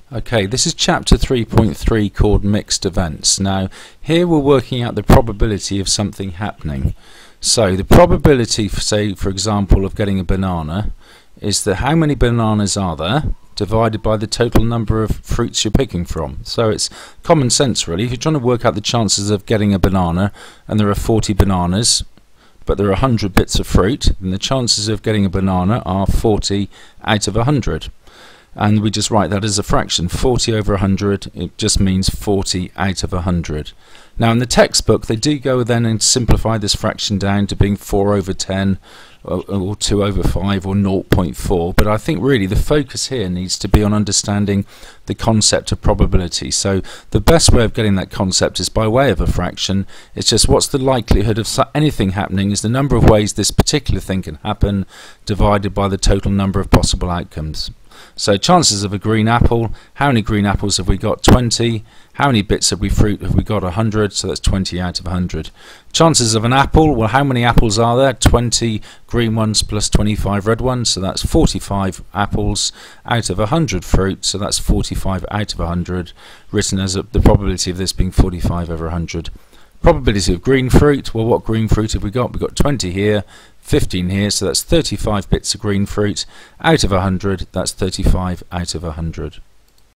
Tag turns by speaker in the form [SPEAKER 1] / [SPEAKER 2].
[SPEAKER 1] Okay, this is chapter 3.3 called Mixed Events. Now, here we're working out the probability of something happening. So, the probability, say, for example, of getting a banana is that how many bananas are there divided by the total number of fruits you're picking from. So, it's common sense, really. If you're trying to work out the chances of getting a banana and there are 40 bananas, but there are 100 bits of fruit, then the chances of getting a banana are 40 out of 100. And we just write that as a fraction. 40 over 100, it just means 40 out of 100. Now in the textbook they do go then and simplify this fraction down to being 4 over 10 or 2 over 5 or 0.4, but I think really the focus here needs to be on understanding the concept of probability. So the best way of getting that concept is by way of a fraction. It's just what's the likelihood of anything happening is the number of ways this particular thing can happen divided by the total number of possible outcomes. So chances of a green apple, how many green apples have we got? 20. How many bits of fruit have we got? 100, so that's 20 out of 100. Chances of an apple, well, how many apples are there? 20 green ones plus 25 red ones, so that's 45 apples out of 100 fruit, so that's 45 out of 100, written as the probability of this being 45 over 100. Probability of green fruit, well, what green fruit have we got? We've got 20 here, 15 here, so that's 35 bits of green fruit out of 100, that's 35 out of 100.